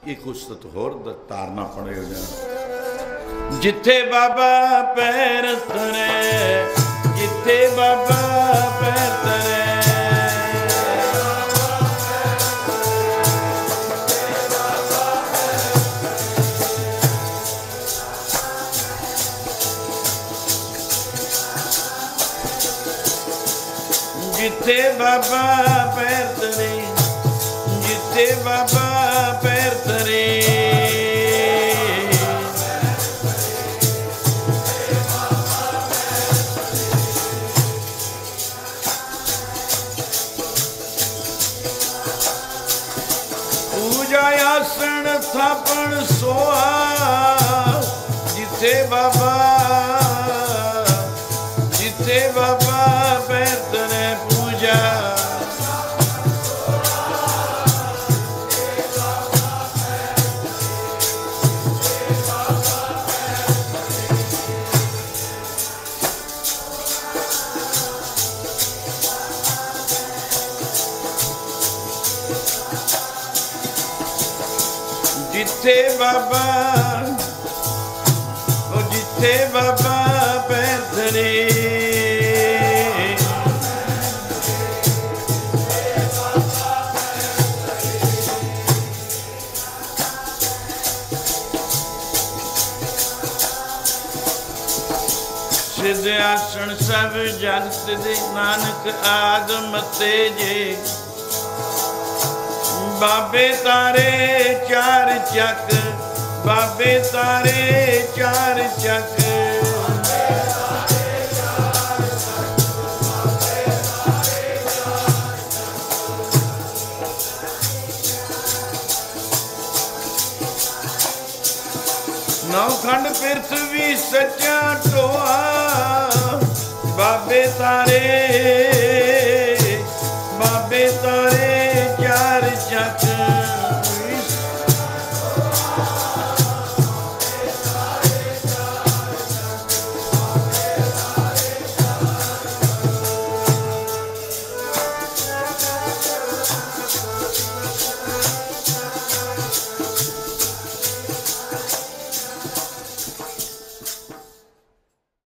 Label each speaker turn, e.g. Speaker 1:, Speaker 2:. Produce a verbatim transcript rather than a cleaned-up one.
Speaker 1: एक उस्तत होर तारना पड़ेगा। जिथे बाबा पैर तरे, जिथे बाबा पैर तरे, जिथे बाबा पैर तरे, जिथे बाबा पैर तरे, पूजा आसन थापण सोआ, जिथे बाबा, जिथे बाबा पैर तरे पूजा, जिथे बाबा, ओ जिथे बाबा पैर धरे, सिद्ध आसन सब जगत दे, नानक आद मते जे, बाबे तारे चार चक, बाबे तारे चार चक, नौखंड पृथ्वी सच्चा टोआ, बाबे तारे